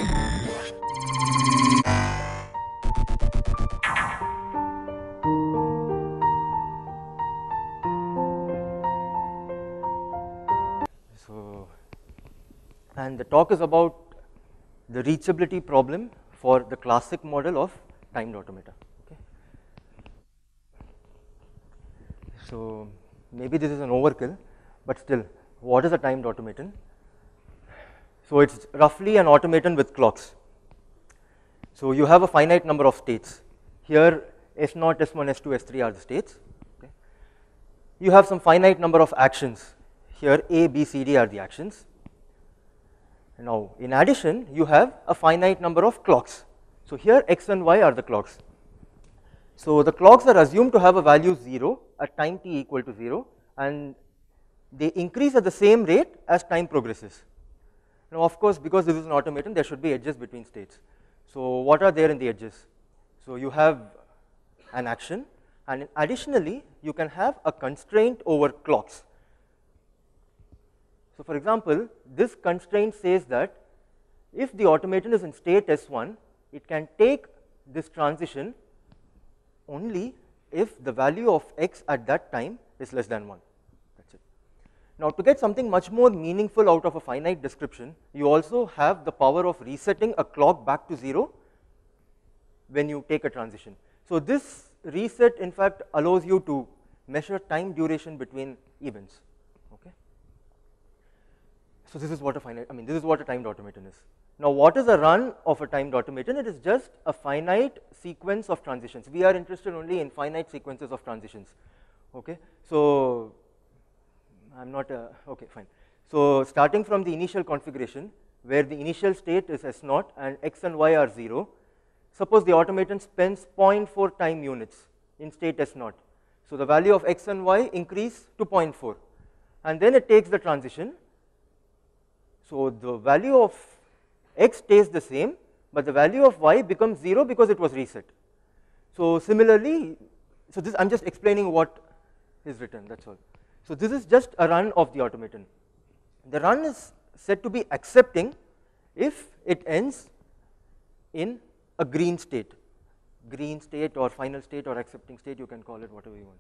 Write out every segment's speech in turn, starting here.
So, and the talk is about the reachability problem for the classic model of timed automata. Okay. So, maybe this is an overkill, but still, what is a timed automaton? So, it is roughly an automaton with clocks. So, you have a finite number of states. Here S0, S1, S2, S3 are the states. Okay. You have some finite number of actions. Here A, B, C, D are the actions. Now, in addition, you have a finite number of clocks. So, here X and Y are the clocks. So, the clocks are assumed to have a value 0 at time t equal to 0, and they increase at the same rate as time progresses. Now, of course, because this is an automaton, there should be edges between states. So, what are there in the edges? So, you have an action, and additionally, you can have a constraint over clocks. So, for example, this constraint says that if the automaton is in state S1, it can take this transition only if the value of x at that time is less than 1. That's it. Now, to get something much more meaningful out of a finite description, you also have the power of resetting a clock back to 0 when you take a transition. So, this reset in fact allows you to measure time duration between events. Okay. So, this is what a this is what a timed automaton is. Now, what is a run of a timed automaton? It is just a finite sequence of transitions. We are interested only in finite sequences of transitions. Okay. So, I am not okay, fine. So, starting from the initial configuration where the initial state is S0 and X and Y are 0, suppose the automaton spends 0.4 time units in state S0. So, the value of X and Y increase to 0.4, and then it takes the transition. So, the value of X stays the same, but the value of Y becomes 0 because it was reset. So, similarly, so this I am just explaining what is written, that is all. So, this is just a run of the automaton. The run is said to be accepting if it ends in a green state or final state or accepting state, you can call it whatever you want.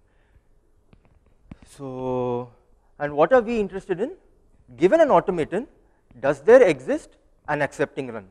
So, and what are we interested in? Given an automaton, does there exist an accepting run?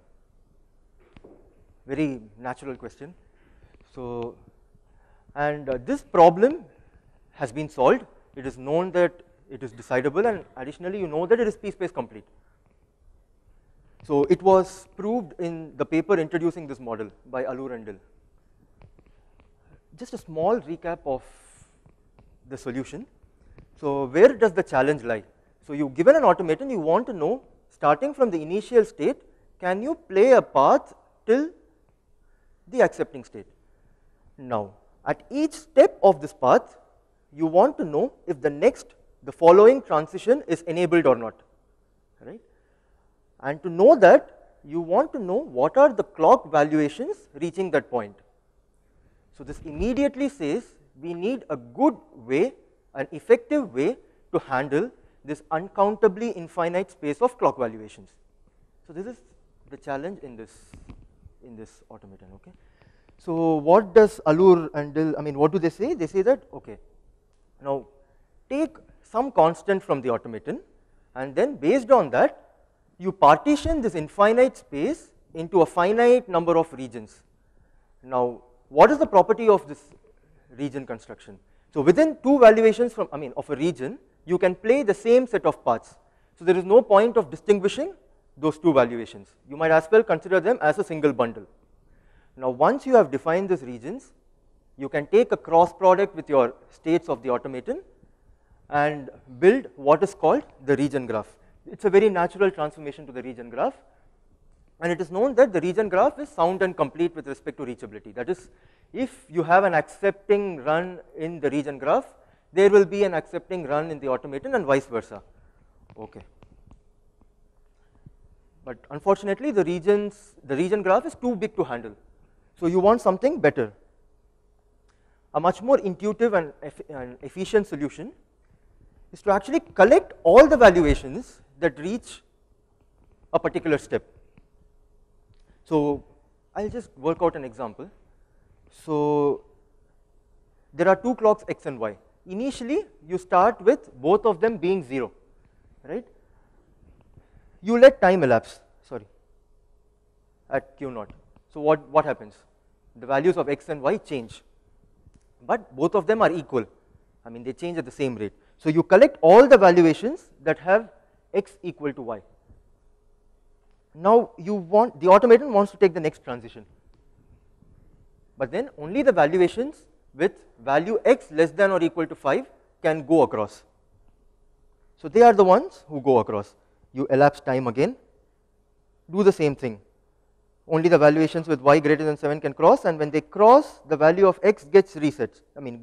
Very natural question. So, and this problem has been solved. It is known that it is decidable, and additionally you know that it is p-space complete. So, it was proved in the paper introducing this model by Allur and Dill. Just a small recap of the solution. So, where does the challenge lie? So, you given an automaton, you want to know, starting from the initial state, can you play a path till the accepting state? Now, at each step of this path, you want to know if the following transition is enabled or not, right? And to know that, you want to know what are the clock valuations reaching that point. So, this immediately says we need a good way, an effective way to handle this uncountably infinite space of clock valuations. So, this is the challenge in this automaton. Okay. So, what does Allur and Dill, what do they say? They say that, okay, now take some constant from the automaton, and then based on that, you partition this infinite space into a finite number of regions. Now, what is the property of this region construction? So, within two valuations from, of a region, you can play the same set of paths. So, there is no point of distinguishing those two valuations. You might as well consider them as a single bundle. Now, once you have defined these regions, you can take a cross product with your states of the automaton and build what is called the region graph. It is a very natural transformation to the region graph, and it is known that the region graph is sound and complete with respect to reachability. That is, if you have an accepting run in the region graph, there will be an accepting run in the automaton and vice versa. Okay. But unfortunately, the region graph is too big to handle. So, you want something better. A much more intuitive and efficient solution is to actually collect all the valuations that reach a particular step. So I'll just work out an example. So there are two clocks x and y. Initially, you start with both of them being 0, right? You let time elapse, sorry, at q0. So what happens? The values of x and y change, but both of them are equal. I mean, they change at the same rate. So you collect all the valuations that have x equal to y. Now the automaton wants to take the next transition, but then only the valuations with value x less than or equal to 5 can go across. So they are the ones who go across. You elapse time again, do the same thing. Only the valuations with y greater than 7 can cross, and when they cross, the value of x gets reset.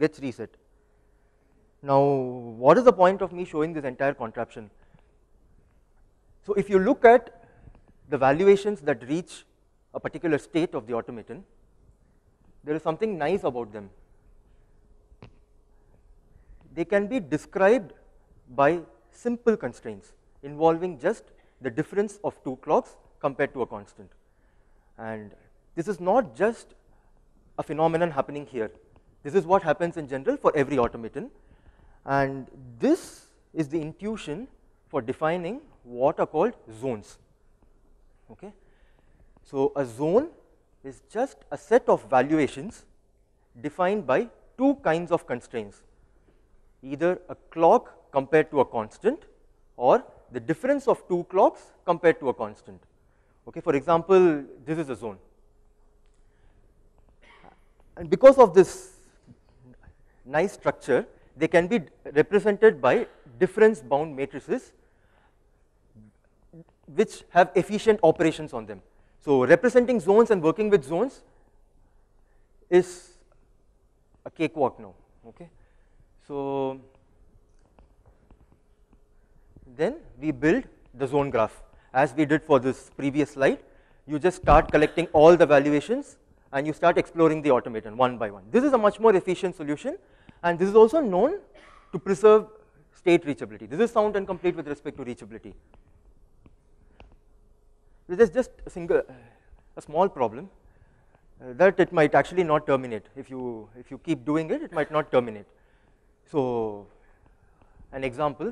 Now, what is the point of me showing this entire contraption? So if you look at the valuations that reach a particular state of the automaton, there is something nice about them. They can be described by simple constraints involving just the difference of two clocks compared to a constant. And this is not just a phenomenon happening here. This is what happens in general for every automaton. And this is the intuition for defining what are called zones. Okay? So a zone is just a set of valuations defined by two kinds of constraints, either a clock compared to a constant or the difference of two clocks compared to a constant. Okay, for example, this is a zone. And because of this nice structure, they can be represented by difference bound matrices which have efficient operations on them. So representing zones and working with zones is a cakewalk now. Okay? So then we build the zone graph. As we did for this previous slide, you just start collecting all the valuations and you start exploring the automaton one by one. This is a much more efficient solution, and this is also known to preserve state reachability. This is sound and complete with respect to reachability. This is just a small problem that it might actually not terminate. If you keep doing it, it might not terminate. So an example.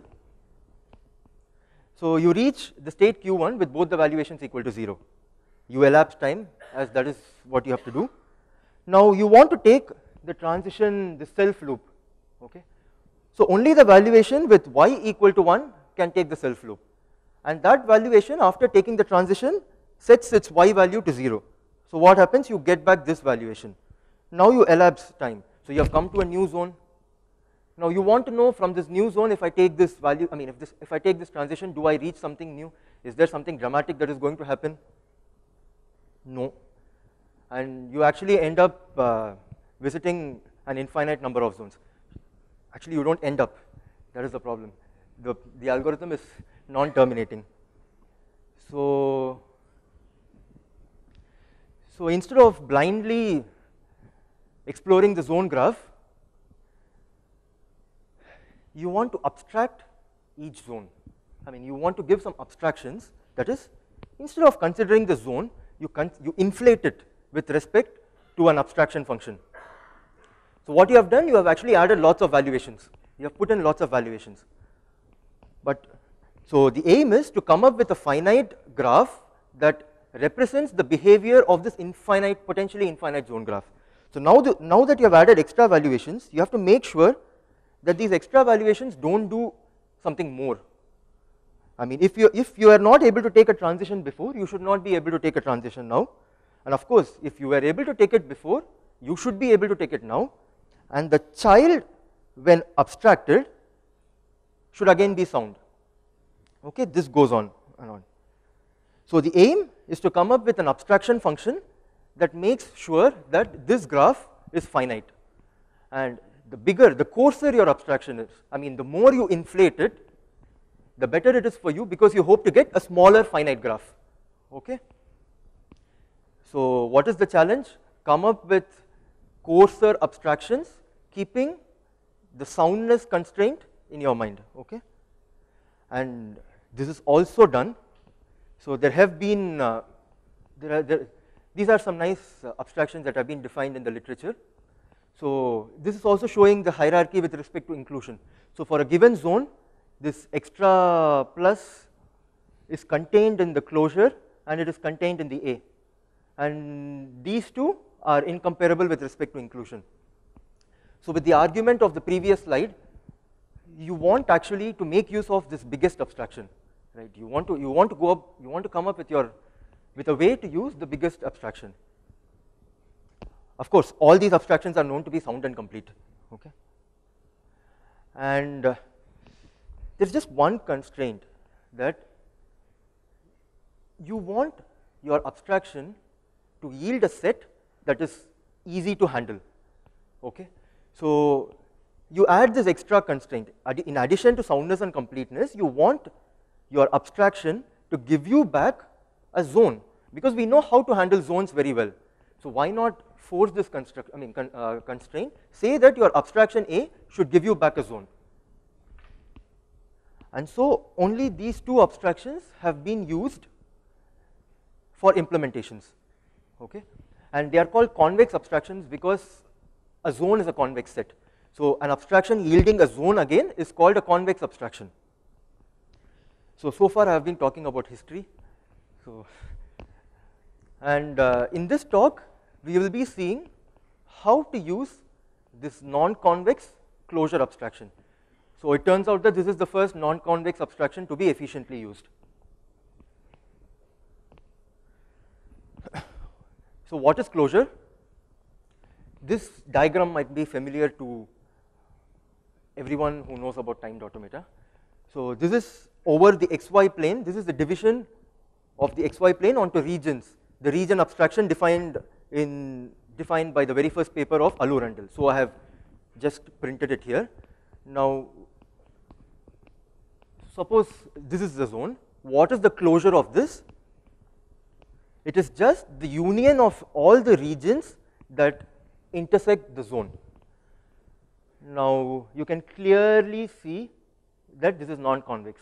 So you reach the state q1 with both the valuations equal to 0. You elapse time, as that is what you have to do. Now you want to take the transition, the self loop. Okay? So only the valuation with y equal to 1 can take the self loop, and that valuation after taking the transition sets its y value to 0. So what happens? You get back this valuation. Now you elapse time. So you have come to a new zone. Now you want to know from this new zone, if I take this value, if I take this transition, do I reach something new? Is there something dramatic that is going to happen? No. And you actually end up visiting an infinite number of zones. Actually, you don't end up. That is the problem. The algorithm is non-terminating. So instead of blindly exploring the zone graph, you want to abstract each zone. You want to give some abstractions. That is, instead of considering the zone, you inflate it with respect to an abstraction function. So what you have done, you have actually added lots of valuations. You have put in lots of valuations. But so the aim is to come up with a finite graph that represents the behavior of this potentially infinite zone graph. So now that you have added extra valuations, you have to make sure that these extra valuations don't do something more. If you are not able to take a transition before, you should not be able to take a transition now. And of course, if you were able to take it before, you should be able to take it now. And the child, when abstracted, should again be sound. Okay, this goes on and on. So the aim is to come up with an abstraction function that makes sure that this graph is finite. And the coarser your abstraction is, the more you inflate it, the better it is for you, because you hope to get a smaller finite graph. Okay? So what is the challenge? Come up with coarser abstractions, keeping the soundness constraint in your mind. Okay? And this is also done. So there have been these are some nice abstractions that have been defined in the literature. So this is also showing the hierarchy with respect to inclusion. So for a given zone, this extra plus is contained in the closure and it is contained in the A, and these two are incomparable with respect to inclusion. So with the argument of the previous slide, you want actually to make use of this biggest abstraction, right? You want to come up with a way to use the biggest abstraction. Of course, all these abstractions are known to be sound and complete, okay? And there's just one constraint, that you want your abstraction to yield a set that is easy to handle, okay? So you add this extra constraint. In addition to soundness and completeness, you want your abstraction to give you back a zone, because we know how to handle zones very well. So why not force this constraint? Say that your abstraction A should give you back a zone. And so only these two abstractions have been used for implementations, okay? And they are called convex abstractions because a zone is a convex set. So an abstraction yielding a zone again is called a convex abstraction. So far I have been talking about history. And in this talk, we will be seeing how to use this non-convex closure abstraction. So it turns out that this is the first non-convex abstraction to be efficiently used. So what is closure? This diagram might be familiar to everyone who knows about timed automata. So this is over the xy plane. This is the division of the xy plane onto regions. The region abstraction defined by the very first paper of Allurandal. So I have just printed it here. Now, suppose this is the zone. What is the closure of this? It is just the union of all the regions that intersect the zone. Now you can clearly see that this is non-convex,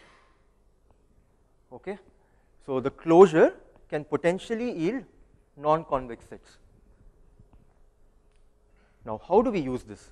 okay? So the closure can potentially yield non-convex sets. Now how do we use this?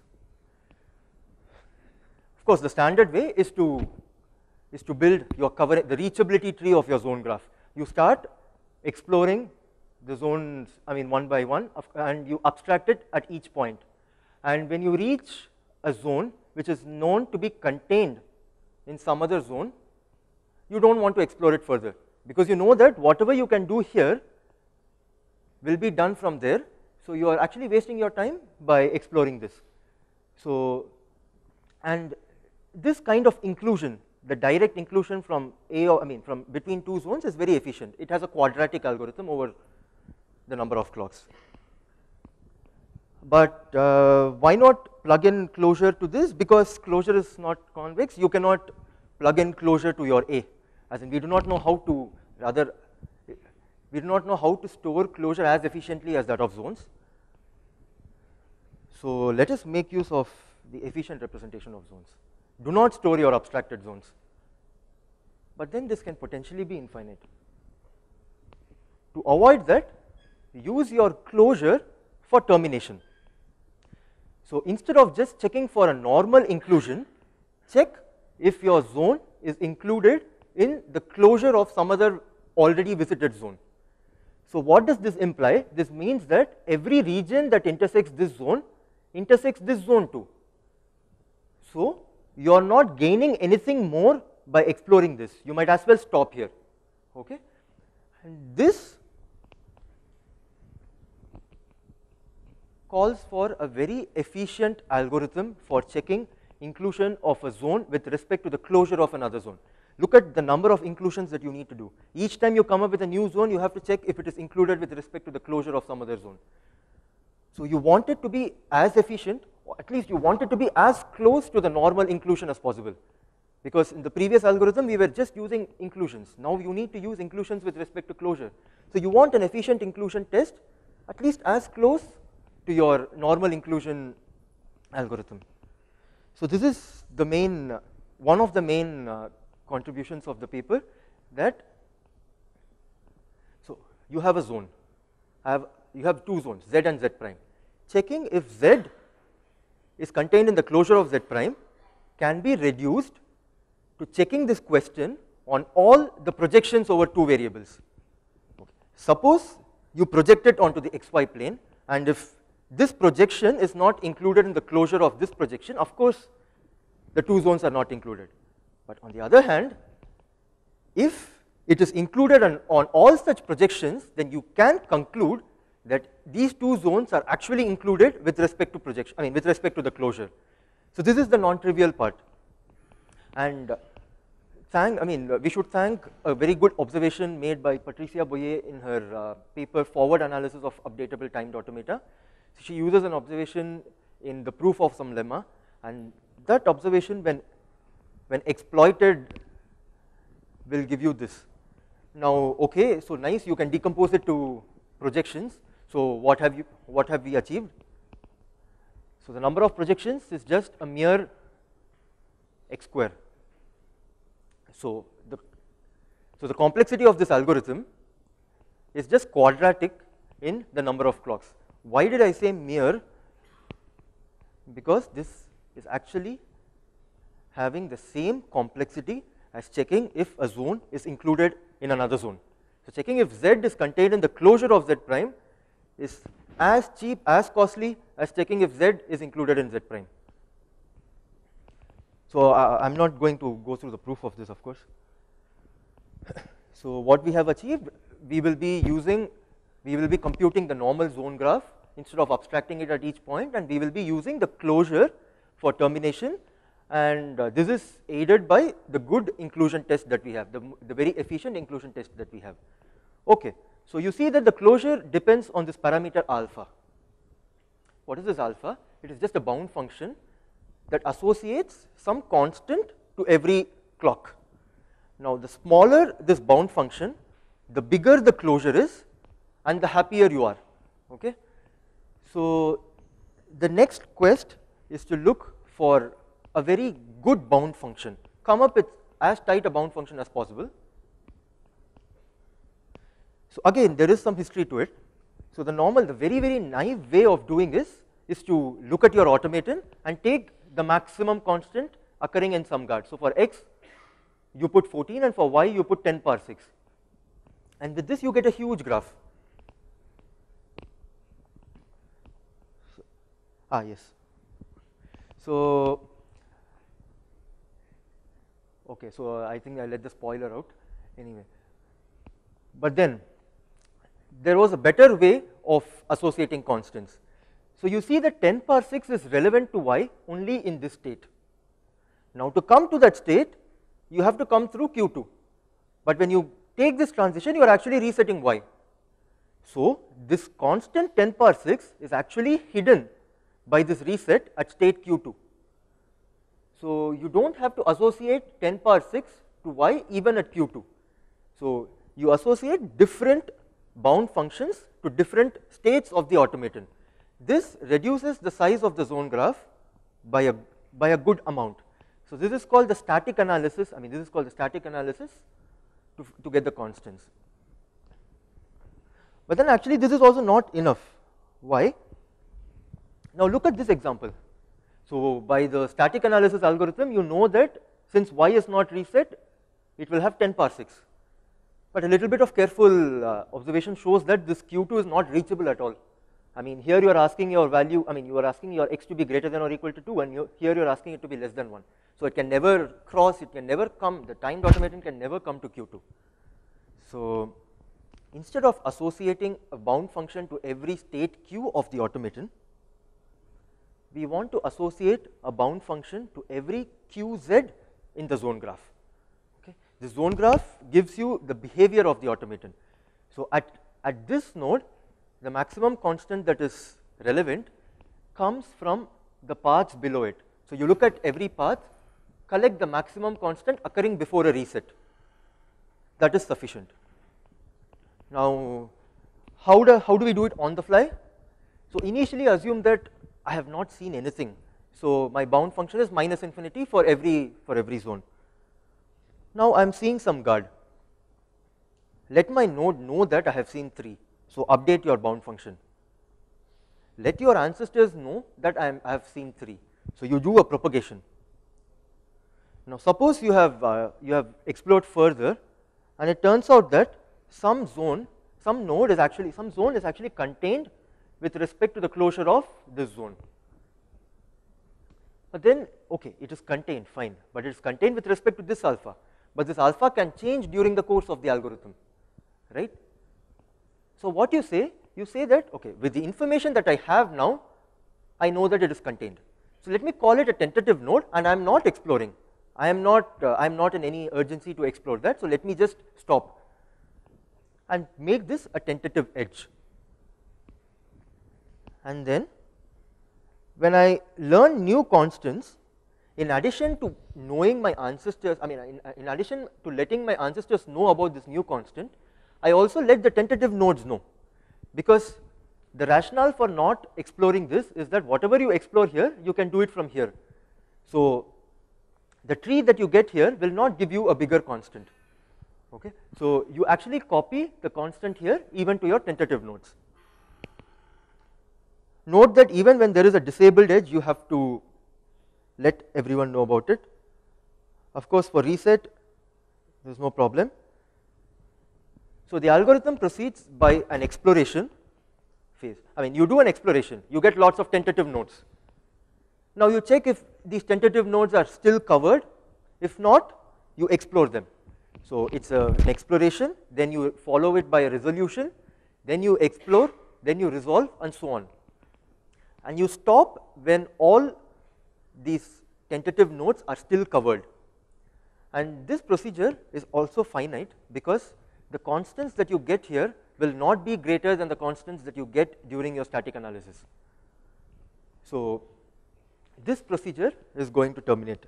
Of course, the standard way is to build your the reachability tree of your zone graph. You start exploring the zones, one by one, and you abstract it at each point. And when you reach a zone which is known to be contained in some other zone, you don't want to explore it further, because you know that whatever you can do here will be done from there. So you are actually wasting your time by exploring this. So, and this kind of inclusion, the direct inclusion from from between two zones, is very efficient. It has a quadratic algorithm over the number of clocks. But why not plug in closure to this? Because closure is not convex, you cannot plug in closure to your A. As in, we do not know how to store closure as efficiently as that of zones. So let us make use of the efficient representation of zones. Do not store your abstracted zones, but then this can potentially be infinite. To avoid that, use your closure for termination. So instead of just checking for a normal inclusion, check if your zone is included in the closure of some other already visited zone. So what does this imply? This means that every region that intersects this zone too. So you are not gaining anything more by exploring this. You might as well stop here, okay? And this calls for a very efficient algorithm for checking inclusion of a zone with respect to the closure of another zone. Look at the number of inclusions that you need to do. Each time you come up with a new zone, you have to check if it is included with respect to the closure of some other zone. So you want it to be as efficient, or at least you want it to be as close to the normal inclusion as possible. Because in the previous algorithm, we were just using inclusions. Now you need to use inclusions with respect to closure. So you want an efficient inclusion test at least as close to your normal inclusion algorithm. So this is the main, one of the main contributions of the paper, that so you have a zone, you have two zones, Z and Z prime. Checking if Z is contained in the closure of Z prime can be reduced to checking this question on all the projections over two variables. Okay. Suppose you project it onto the xy plane, and if this projection is not included in the closure of this projection, of course the two zones are not included. But on the other hand, if it is included on all such projections, then you can conclude that these two zones are actually included with respect to projection, with respect to the closure. So this is the non-trivial part. And we should thank a very good observation made by Patricia Boyer in her paper Forward Analysis of Updatable Timed Automata. She uses an observation in the proof of some lemma, and that observation when exploited will give you this. Now, okay, so nice, you can decompose it to projections. So what have we achieved? So the number of projections is just a mere x square. So the complexity of this algorithm is just quadratic in the number of clocks. Why did I say mere? Because this is actually having the same complexity as checking if a zone is included in another zone. So checking if Z is contained in the closure of Z prime is as cheap, as costly as checking if Z is included in Z prime. So I'm not going to go through the proof of this, of course. So what we have achieved, we will be computing the normal zone graph instead of abstracting it at each point, and we will be using the closure for termination, and this is aided by the good inclusion test that we have, the very efficient inclusion test that we have. Okay, so you see that the closure depends on this parameter alpha. What is this alpha? It is just a bound function that associates some constant to every clock. Now the smaller this bound function, the bigger the closure is and the happier you are. Okay? So the next quest is to look for a very good bound function. Come up with as tight a bound function as possible. So again, there is some history to it. So the very, very naive way of doing this is to look at your automaton and take the maximum constant occurring in some guard. So for x, you put 14, and for y, you put 10 power 6. And with this, you get a huge graph. Yes. So, okay, so I think I let the spoiler out anyway. But then, there was a better way of associating constants. So you see that 10 power 6 is relevant to y only in this state. Now to come to that state, you have to come through Q2. But when you take this transition, you are actually resetting y. So this constant 10 power 6 is actually hidden by this reset at state Q2. So you don't have to associate 10 power 6 to y even at Q2. So you associate different bound functions to different states of the automaton. This reduces the size of the zone graph by a good amount. So this is called the static analysis. To get the constants. But then actually this is also not enough. Why? Now look at this example. So by the static analysis algorithm, you know that since y is not reset, it will have 10 power 6. But a little bit of careful observation shows that this Q2 is not reachable at all. Here you are asking your value, you are asking your x to be greater than or equal to 2, and here you are asking it to be less than 1. So it can never cross, it can never come, the timed automaton can never come to Q2. So instead of associating a bound function to every state q of the automaton, we want to associate a bound function to every qz in the zone graph. Okay? The zone graph gives you the behavior of the automaton. So at this node, the maximum constant that is relevant comes from the paths below it. So you look at every path, collect the maximum constant occurring before a reset. That is sufficient. Now, how do we do it on the fly? So initially assume that I have not seen anything. So my bound function is minus infinity for every zone. Now I am seeing some guard. Let my node know that I have seen 3. So update your bound function. Let your ancestors know that I have seen 3. So you do a propagation. Now suppose you have explored further, and it turns out that some zone is actually contained with respect to the closure of this zone. But then, okay, it is contained, fine, but it is contained with respect to this alpha. But this alpha can change during the course of the algorithm, right? So what you say that, okay, with the information that I have now, I know that it is contained. So let me call it a tentative node, and I am not exploring. I am not in any urgency to explore that. So let me just stop and make this a tentative edge. And then when I learn new constants, in addition to knowing my ancestors, in addition to letting my ancestors know about this new constant, I also let the tentative nodes know, because the rationale for not exploring this is that whatever you explore here, you can do it from here. So the tree that you get here will not give you a bigger constant. Okay, so you actually copy the constant here even to your tentative nodes. Note that even when there is a disabled edge, you have to let everyone know about it. Of course, for reset, there is no problem. So the algorithm proceeds by an exploration phase. You do an exploration, you get lots of tentative nodes. Now you check if these tentative nodes are still covered. If not, you explore them. So it's an exploration, then you follow it by a resolution, then you explore, then you resolve, and so on. And you stop when all these tentative nodes are still covered. And this procedure is also finite, because the constants that you get here will not be greater than the constants that you get during your static analysis. So this procedure is going to terminate.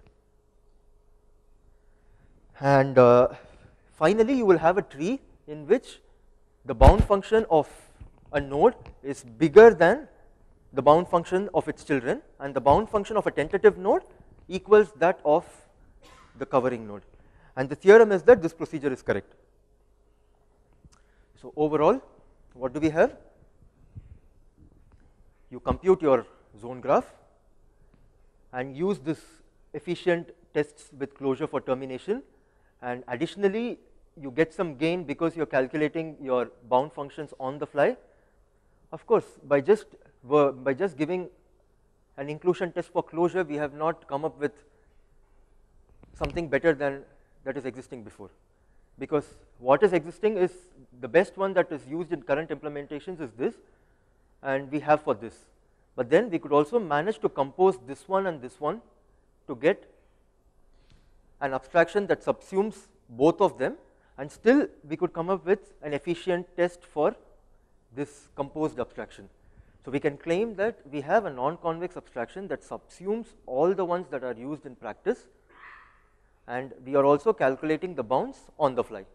And finally, you will have a tree in which the bound function of a node is bigger than the bound function of its children, and the bound function of a tentative node equals that of the covering node. And the theorem is that this procedure is correct. So overall, what do we have? You compute your zone graph and use this efficient tests with closure for termination, and additionally you get some gain because you are calculating your bound functions on the fly. Of course, by just giving an inclusion test for closure, we have not come up with something better than that is existing before, because what is existing is the best one that is used in current implementations is this, and we have for this. But then we could also manage to compose this one and this one to get an abstraction that subsumes both of them, and still we could come up with an efficient test for this composed abstraction. So we can claim that we have a non-convex abstraction that subsumes all the ones that are used in practice, and we are also calculating the bounds on the fly.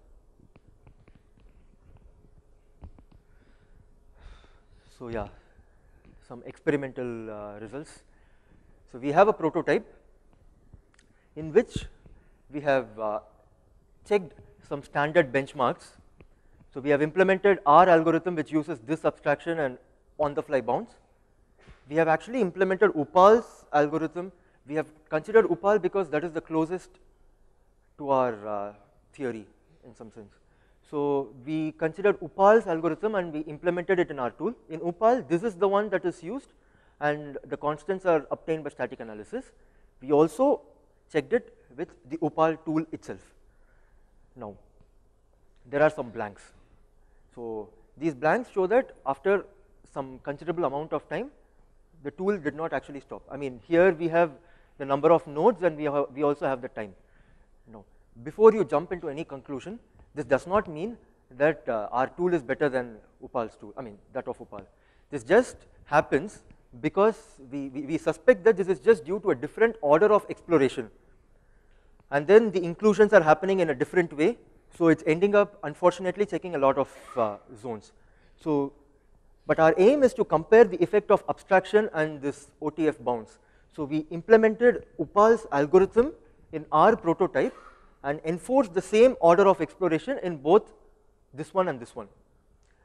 So yeah, some experimental results. So we have a prototype in which we have checked some standard benchmarks. So we have implemented our algorithm which uses this abstraction and on the fly bounds. We have actually implemented Upal's algorithm. We have considered Upal because that is the closest to our theory in some sense. So we considered Upal's algorithm and we implemented it in our tool. In Upal, this is the one that is used, and the constants are obtained by static analysis. We also checked it with the Upal tool itself. Now, there are some blanks. So these blanks show that after some considerable amount of time, the tool did not actually stop. Here we have the number of nodes and we also have the time. Now, before you jump into any conclusion, this does not mean that our tool is better than Upal's tool, that of Upal. This just happens because we suspect that this is just due to a different order of exploration, and then the inclusions are happening in a different way, so it's ending up unfortunately checking a lot of zones. So, but our aim is to compare the effect of abstraction and this OTF bounds. So we implemented Upal's algorithm in our prototype and enforced the same order of exploration in both this one and this one.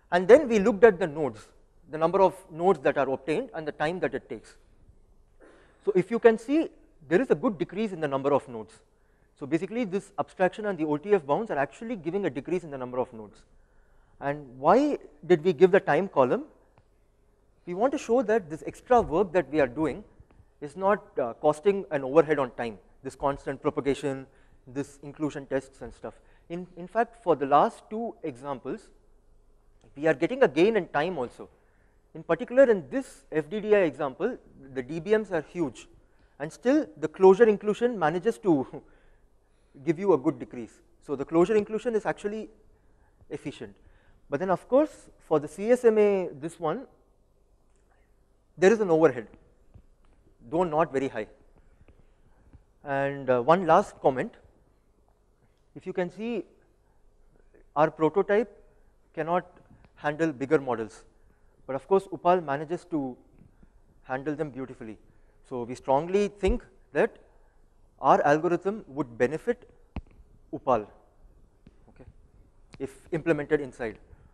And then we looked at the nodes, the number of nodes that are obtained and the time that it takes. So if you can see, there is a good decrease in the number of nodes. So basically this abstraction and the OTF bounds are actually giving a decrease in the number of nodes. And why did we give the time column? We want to show that this extra work that we are doing is not costing an overhead on time, this constant propagation, this inclusion tests and stuff. In fact, for the last two examples, we are getting a gain in time also. In particular, in this FDDI example, the dBms are huge, and still the closure inclusion manages to give you a good decrease. So the closure inclusion is actually efficient. But then of course, for the CSMA, this one, there is an overhead, though not very high. And one last comment, if you can see, our prototype cannot handle bigger models, but of course Upal manages to handle them beautifully. So we strongly think that our algorithm would benefit Upal, okay, if implemented inside.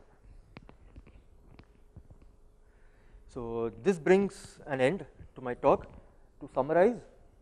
So this brings an end to my talk. To summarize,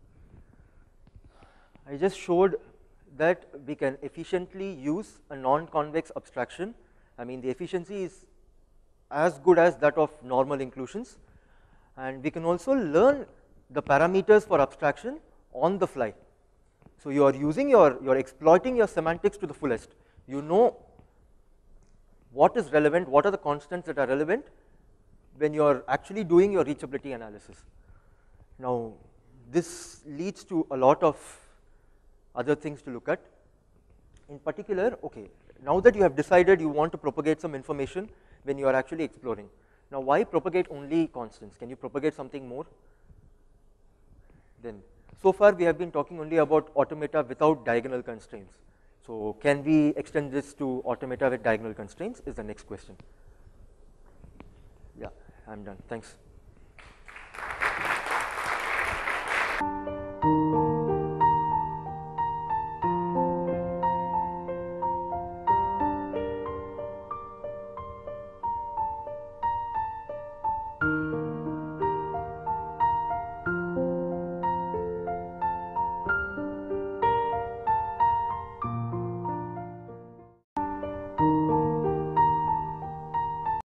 I just showed that we can efficiently use a non-convex abstraction. I mean, the efficiency is as good as that of normal inclusions, and we can also learn the parameters for abstraction on the fly. So you are using you're exploiting your semantics to the fullest. You know what is relevant, what are the constants that are relevant when you are actually doing your reachability analysis. Now this leads to a lot of other things to look at. In particular, okay, now that you have decided you want to propagate some information when you are actually exploring. Now why propagate only constants? Can you propagate something more? Then so far we have been talking only about automata without diagonal constraints. So can we extend this to automata with diagonal constraints is the next question. Yeah, I'm done. Thanks.